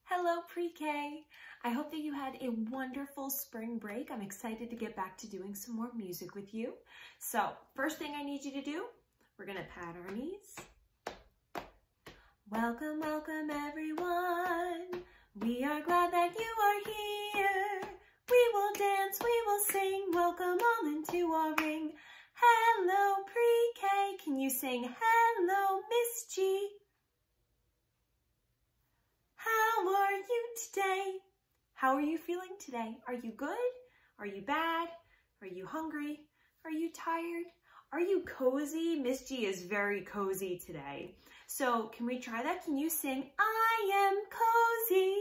Hello, Pre-K. I hope that you had a wonderful spring break. I'm excited to get back to doing some more music with you. So, first thing I need you to do, we're gonna pat our knees. Welcome, welcome everyone. We are glad that you are here. We will dance, we will sing. Welcome all into our ring. Hello, Pre-K. Can you sing hello, Miss G? How are you today? How are you feeling today? Are you good? Are you bad? Are you hungry? Are you tired? Are you cozy? Miss G is very cozy today. So can we try that? Can you sing, I am cozy?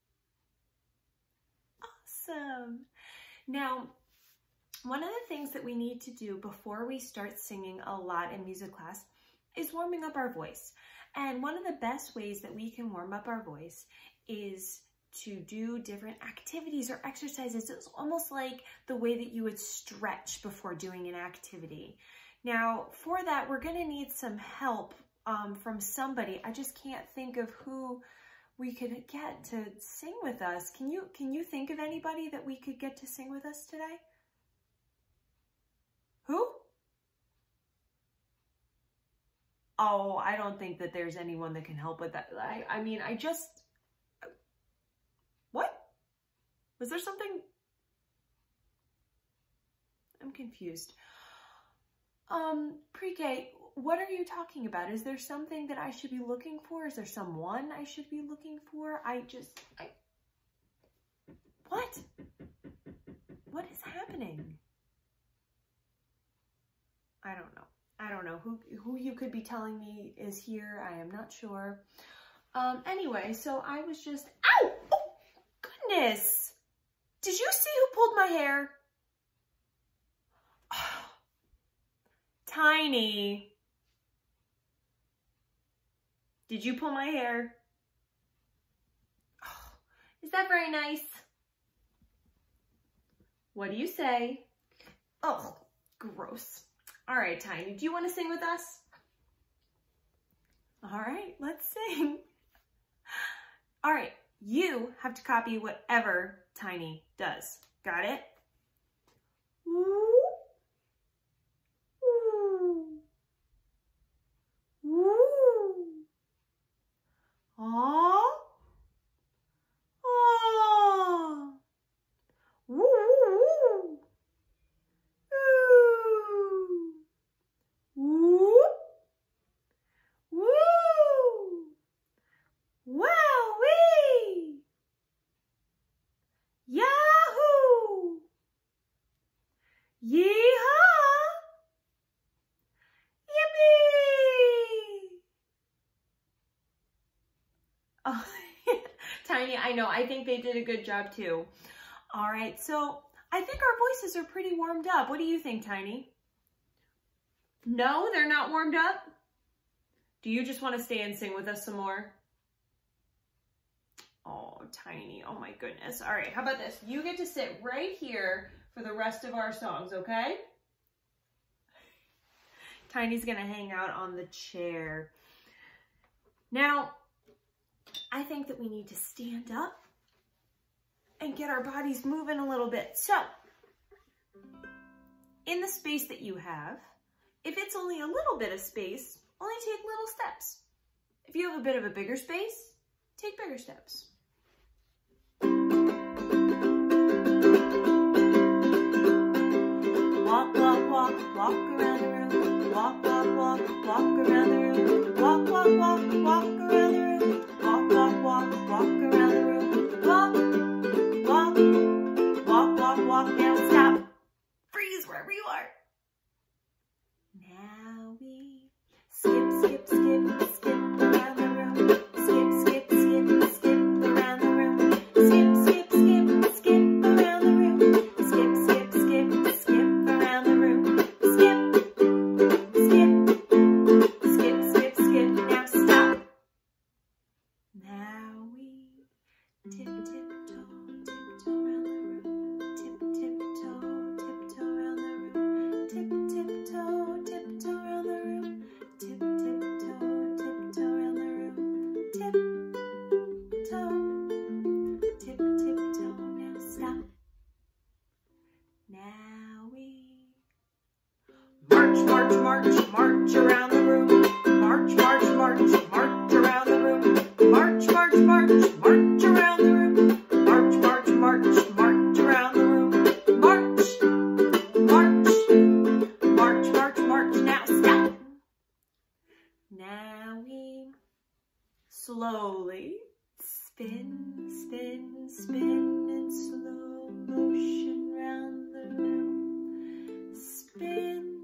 Awesome. Now, one of the things that we need to do before we start singing a lot in music class is warming up our voice. And one of the best ways that we can warm up our voice is to do different activities or exercises. It's almost like the way that you would stretch before doing an activity. Now, for that, we're gonna need some help from somebody. I just can't think of who we could get to sing with us. Can you think of anybody that we could get to sing with us today? Who? Oh, I don't think that there's anyone that can help with that. What? Was there something? I'm confused. Pre-K, what are you talking about? Is there something that I should be looking for? Is there someone I should be looking for? What? What is happening? I don't know. I don't know who you could be telling me is here. I am not sure. Anyway, so I was just, ow! Oh, goodness! Did you see who pulled my hair? Oh, Tiny. Did you pull my hair? Oh, is that very nice? What do you say? Oh, gross. All right, Tiny, do you want to sing with us? All right, let's sing. All right, you have to copy whatever Tiny does. Got it? Woo. Woo. Woo. Aw. Aw. Woo. Woo. Woo! Woo! Wowee! Yahoo! Yeehaw! Yippee! Oh, Tiny, I know. I think they did a good job too. All right, so I think our voices are pretty warmed up. What do you think, Tiny? No, they're not warmed up? Do you just want to stay and sing with us some more? Oh, Tiny. Oh my goodness. All right, how about this? You get to sit right here for the rest of our songs, okay? Tiny's gonna hang out on the chair. Now, I think that we need to stand up and get our bodies moving a little bit. So, in the space that you have, if it's only a little bit of space, only take little steps. If you have a bit of a bigger space, take bigger steps. Walk, walk, walk, walk around the room. Walk, walk, walk, walk around the room. Walk, walk, walk, walk around the room. Walk, walk, walk, walk around the room. Walk, walk, walk, walk, walk. Now stop. Freeze wherever you are. Now we skip, skip, skip, skip around the room. Skip, skip, skip, skip around the room. Skip, skip, skip, skip around the room. Skip, skip, skip, skip around the room. Skip, skip, skip, skip, skip. Now stop. Now we tip, tiptoe, tiptoe around the room. Tip, tiptoe, tiptoe around the room. Tip, tiptoe, tiptoe around the room. Tip, tiptoe, tiptoe around the room. Tiptoe. Spin, spin, spin in slow motion round the room. Spin,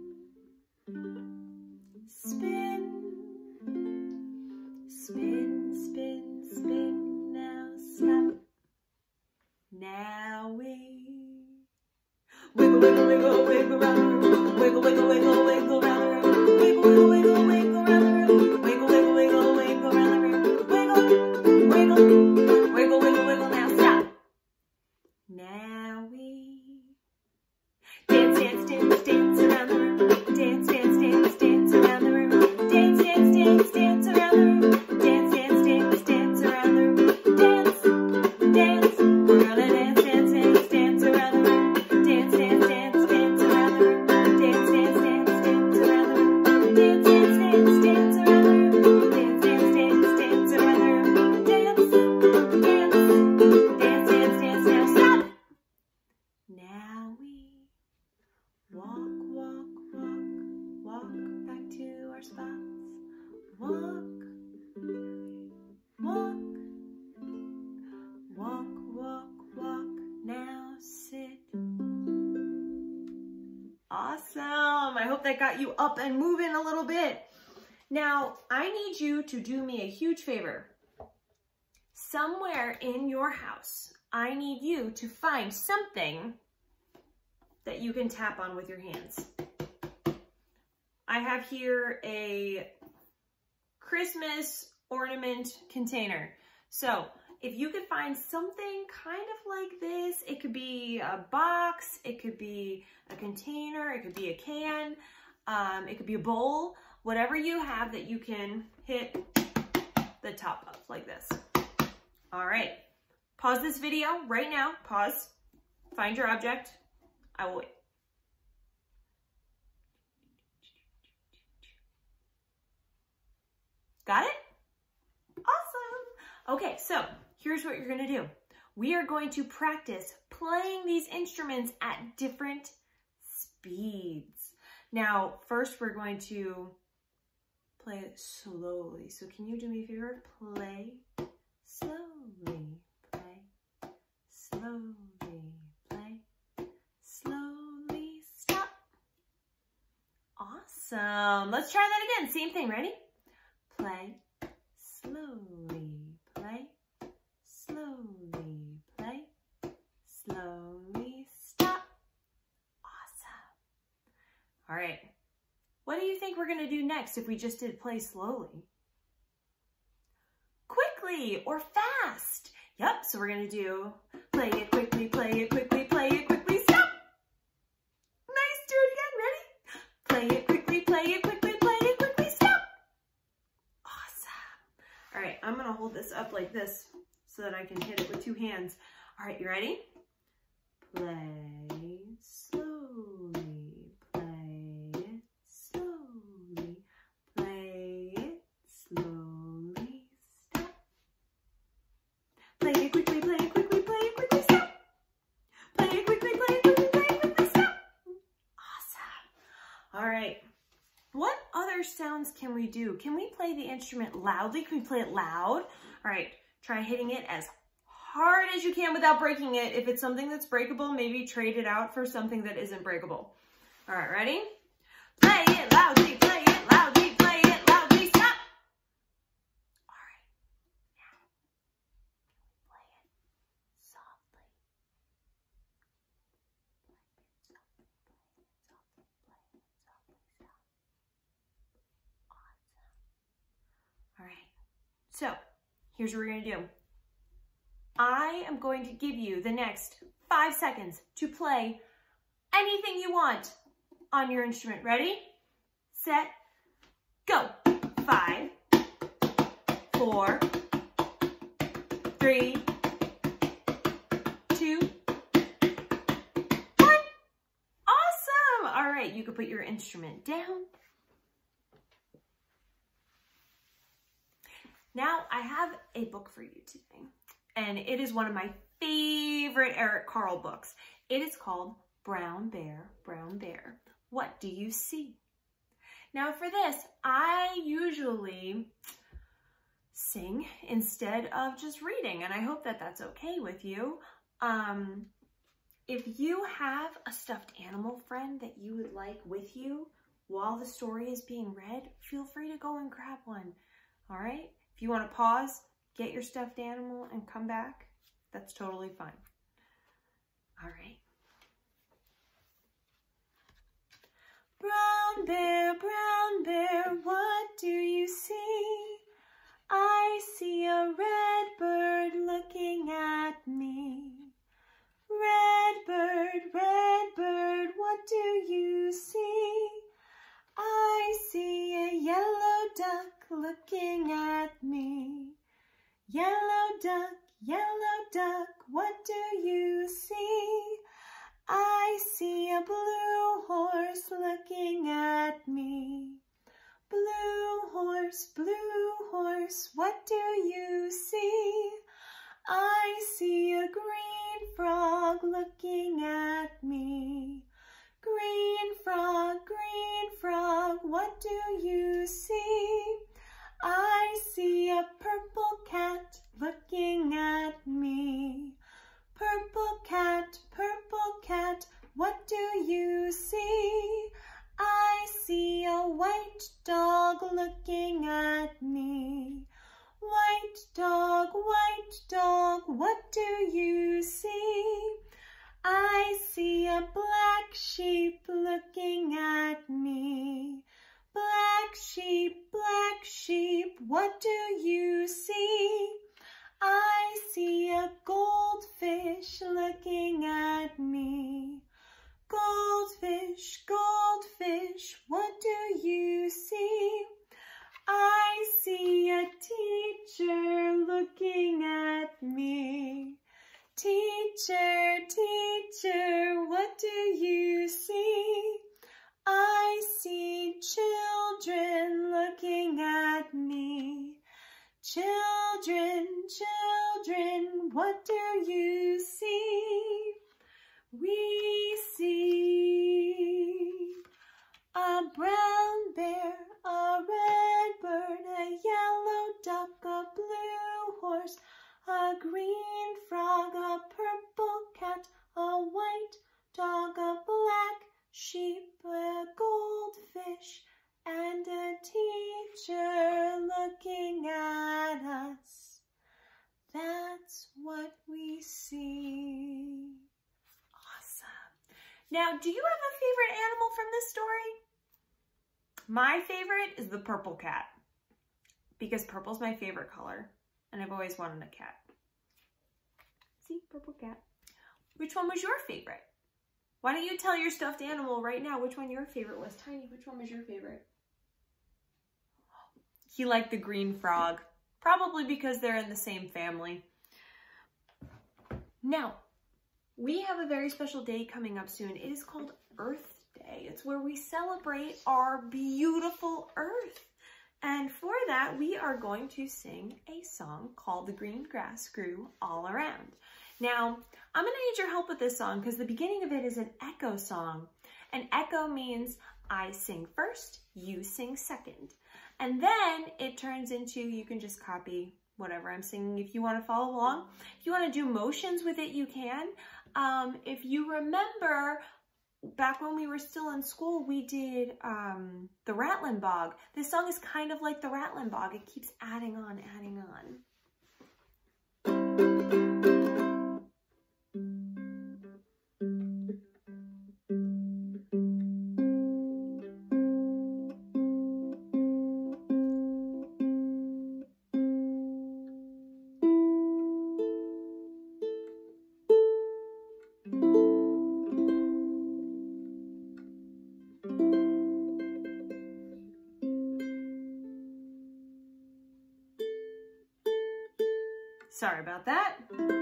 spin, spin, spin, spin. Now stop. Now we wiggle, wiggle, wiggle, wiggle round the room. Wiggle, wiggle, wiggle, wiggle round the room. Wiggle, wiggle, wiggle, wiggle round the room. Wiggle, wiggle, wiggle, wiggle round the room. Wiggle, wiggle, wiggle, wiggle, wiggle. Now stop. Now we dance, dance, dance, dance around the room. Dance, dance, dance, dance around the room. Dance, dance, dance, dance around the room. Dance, dance, dance, dance around the room. Dance, dance. We're gonna dance, dance, dance, dance around the room. Dance, dance, dance, dance around the room. Dance, dance, dance, dance around the room. Dance, dance, dance, dance around the room. Dance, dance, dance, dance around the room. Dance, dance, dance, dance, dance. Now stop. Now we walk, walk, walk, walk back to our spots. Walk, walk, walk, walk, walk. Now sit. Awesome. I hope that got you up and moving a little bit. Now, I need you to do me a huge favor. Somewhere in your house, I need you to find something that you can tap on with your hands. I have here a Christmas ornament container. So if you could find something kind of like this, it could be a box, it could be a container, it could be a can, it could be a bowl, whatever you have that you can hit the top of like this. All right, pause this video right now, pause, find your object, I will wait. Got it? Awesome. Okay, so here's what you're gonna do. We are going to practice playing these instruments at different speeds. Now, first we're going to play it slowly. So can you do me a favor? Play slowly, play slowly, play slowly, stop. Awesome. Let's try that again. Same thing, ready? Play slowly, play slowly, play slowly, stop. Awesome. All right. What do you think we're going to do next if we just did play slowly? Quickly or fast. Yep, so we're going to do play it quickly, play it quickly, play it quickly, stop. Nice, do it again, ready? Play it quickly, play it quickly, play it quickly, stop. Awesome. All right, I'm going to hold this up like this so that I can hit it with two hands. All right, you ready? Play slowly, play it slowly, play it slowly, stop. Play it quickly, play it quickly, play it quickly, stop. Play it quickly, play it quickly, play it quickly, stop. Awesome. All right. What other sounds can we do? Can we play the instrument loudly? Can we play it loud? All right, try hitting it as hard as you can without breaking it. If it's something that's breakable, maybe trade it out for something that isn't breakable. All right, ready? Play it loudly, play it loudly, play it loudly, stop. All right, now play it softly. Play it softly, play it softly, play it softly, stop. Awesome. All right, so here's what we're gonna do. I am going to give you the next 5 seconds to play anything you want on your instrument. Ready, set, go. 5, 4, 3, 2, 1. Awesome. All right, you can put your instrument down. Now I have a book for you today, and it is one of my favorite Eric Carle books. It is called Brown Bear, What Do You See? Now for this, I usually sing instead of just reading, and I hope that that's okay with you. If you have a stuffed animal friend that you would like with you while the story is being read, feel free to go and grab one, all right? If you want to pause, get your stuffed animal and come back, that's totally fine. All right. Brown bear, what do you see? I see a red bird looking at me. Red bird, what do you see? I see a yellow duck looking at me. Yellow duck, what do you see? I see a blue horse looking at me. Blue horse, what do you see? I see a green frog looking at me. Green frog, what do you see? I see a purple cat looking at me. Purple cat, what do you see? I see a white dog looking at me. White dog, what do you see? I see a black sheep looking at me. Black sheep, what do you see? I see a goldfish looking at me. Goldfish, what do you see? I see a teacher looking at me. Teacher, what do you see? I see children looking at me. Children, what do you see? We see a brown bear, a red bird, a yellow duck, a blue horse, a green frog, a purple cat, a white dog, a black sheep, a goldfish, and a teacher looking at us. That's what we see. Awesome. Now, do you have a favorite animal from this story? My favorite is the purple cat, because purple's my favorite color, and I've always wanted a cat. See, purple cat. Which one was your favorite? Why don't you tell your stuffed animal right now which one your favorite was? Tiny, which one was your favorite? He liked the green frog, probably because they're in the same family. Now, we have a very special day coming up soon. It is called Earth Day. It's where we celebrate our beautiful Earth. And for that, we are going to sing a song called The Green Grass Grew All Around. Now, I'm going to need your help with this song because the beginning of it is an echo song. An echo means I sing first, you sing second. And then it turns into, you can just copy whatever I'm singing if you want to follow along. If you want to do motions with it, you can. If you remember, back when we were still in school, we did the Rattling Bog. This song is kind of like the Rattling Bog. It keeps adding on, adding on. Sorry about that.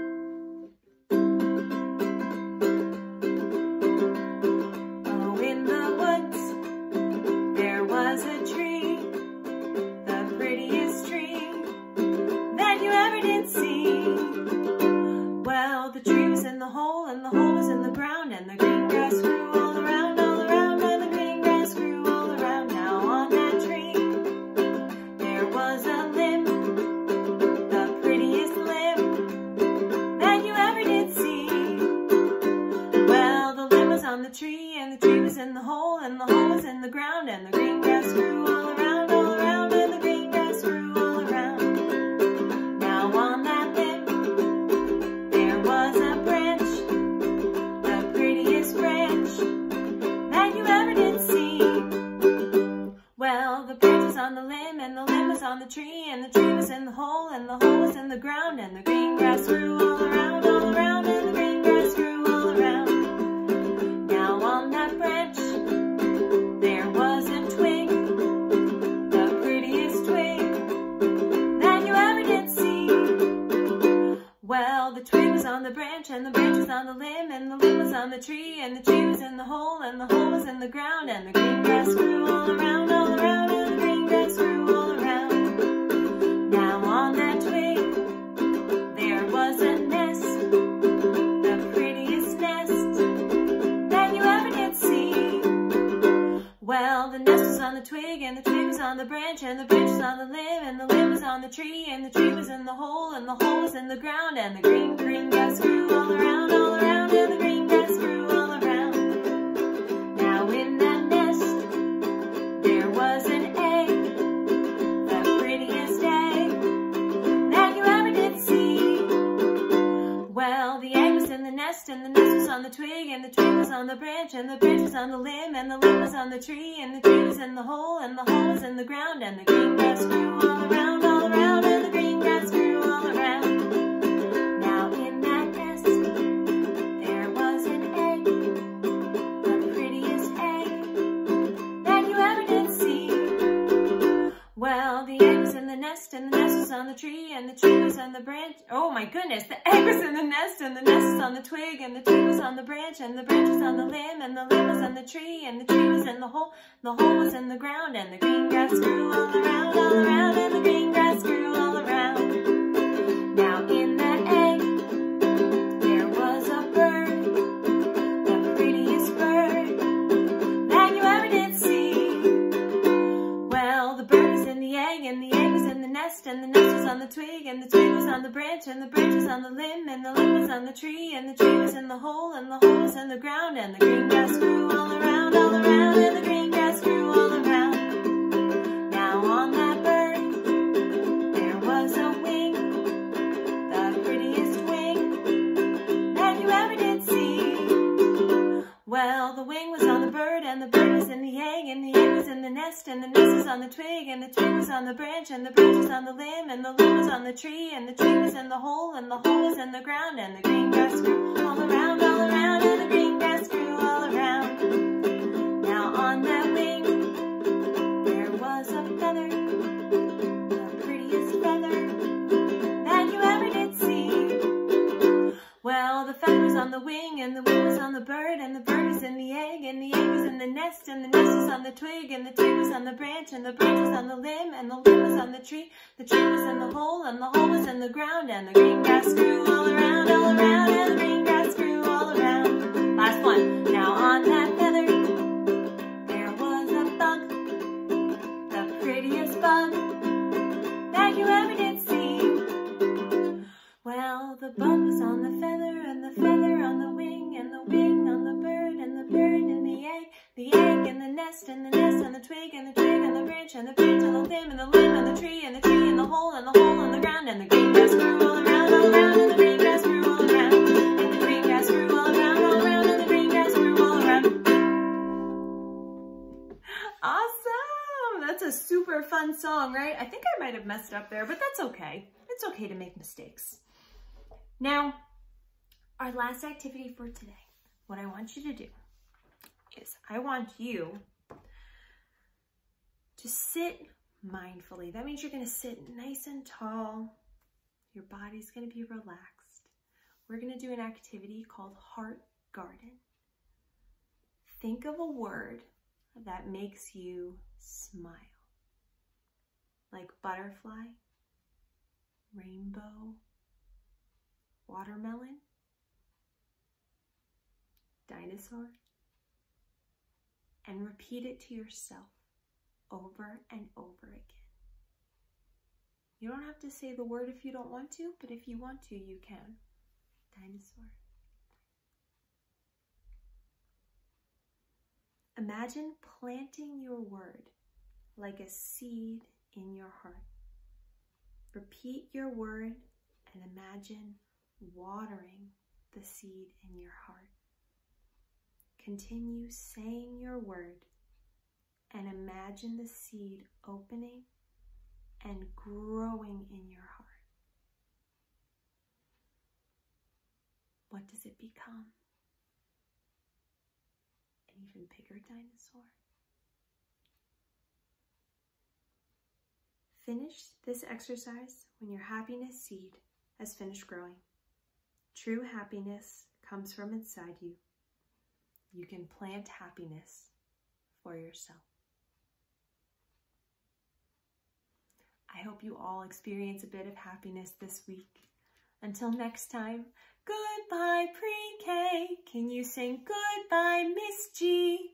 Oh, in the woods, there was a tree, the prettiest tree that you ever did see. Well, the tree was in the hole, and the hole was in the ground, and the green grass grew all around, and the green grass grew all around. Now on that tree, there was a limb green grass grew all around, and the green grass grew all around. Now on that branch there was a twig, the prettiest twig that you ever did see. Well, the twig was on the branch, and the branch was on the limb, and the limb was on the tree, and the tree was in the hole, and the hole was in the ground, and the green grass grew all around, and the green grass grew all around. Now on that twig there was a nest, the prettiest nest that you ever did see. Well, the nest was on the twig, and the twig was on the branch, and the branch was on the limb, and the limb was on the tree, and the tree was in the hole, and the hole was in the ground, and the green grass grew all around, and the green grass grew all around. Now in that nest there was an egg, the prettiest egg that you ever did see. Well, the egg was in the nest, and the nest was on the twig, and the twig was on the branch, and the branch was on the limb, and the limb was on the tree, and the tree was in the hole, and the hole was in the ground, and the green grass grew all around, and the green grass grew all around. Now in that nest there was an egg, the prettiest egg that you ever did see. Well, the egg was in the nest, and the nest was on the tree, and the tree was on the branch. Oh my goodness, the egg was in the nest, and the nest was on the twig, and the twig was on the branch, and the branch was on the limb, and the limb was on the tree, and the tree was in the hole was in the ground, and the green grass grew all around, and the green grass grew all around. Now in that egg there was a bird, the prettiest bird that you ever did see. Well, the bird was in the egg, and the egg was in the nest, and the nest was on the twig, and the twig was on the branch, and the branch was on the limb, and the limb was on the tree, and the tree was in the hole, and the hole was in the ground, and the green grass grew all around, and the green grass grew all around. Now on that bird there was a wing, the prettiest wing that you ever did see. Well, the wing was on the bird, and the bird was in the egg, and the egg was in the nest, and the nest was on the twig, and the twig was on the branch, and the branch was on the limb, and the limb was on the tree, and the tree was in the hole, and the hole was in the ground, and the green grass grew all around, and the green grass grew all around. Now on that wing there was a feather, the prettiest feather that you ever did see. Well, the feather was on the wing, and the wing was on the bird, and the bird was in the egg, and the egg was in the nest, and the nest was on the twig, and the twig was on the branch, and the branch was on the limb, and the limb was on the tree was in the hole was in the ground, and the green grass grew all around, and the green grass grew all around. Last one. Now on that feather there was a bug, the prettiest bug that you ever did see. Well, the bug was on the feather, and the feather on the wing, and the wing on the bird, and the bird in the egg in the nest, and the nest on the twig, and the twig on the branch, and the branch on the limb, and the limb on the tree in the hole, and the hole on the ground, and the green grass grew all around, and the green grass grew all around, and the green grass grew all around, and the green grass grew all around. Awesome! That's a super fun song, right? I think I might have messed up there, but that's okay. It's okay to make mistakes. Now, our last activity for today, what I want you to do is I want you to sit mindfully. That means you're going to sit nice and tall. Your body's going to be relaxed. We're going to do an activity called Heart Garden. Think of a word that makes you smile, like butterfly, rainbow, watermelon, dinosaur, and repeat it to yourself over and over again. You don't have to say the word if you don't want to, but if you want to, you can. Dinosaur. Imagine planting your word like a seed in your heart. Repeat your word and imagine watering the seed in your heart. Continue saying your word and imagine the seed opening and growing in your heart. what does it become? An even bigger dinosaur? Finish this exercise when your happiness seed has finished growing. True happiness comes from inside you. You can plant happiness for yourself. I hope you all experience a bit of happiness this week. Until next time, goodbye Pre-K. Can you sing goodbye Miss G?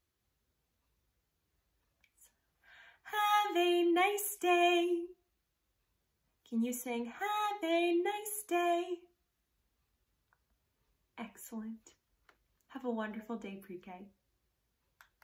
Have a nice day. Can you sing have a nice day? Excellent. Have a wonderful day, Pre-K.